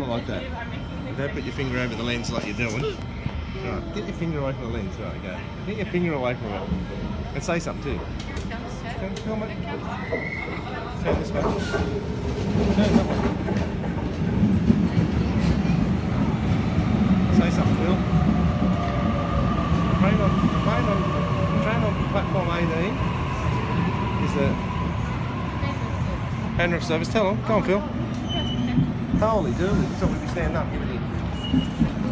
it like that. Don't put your finger over the lens like you're doing. Right, get your finger away from the lens. Right, go. Get your finger away from it. And say something too. Turn this way. Turn this way. Turn that way. Say something, Phil. Train on platform 18 is the Penrith service. Tell them. Go on, Phil. Holy dooly. This is what we'll be standing up. Give it in.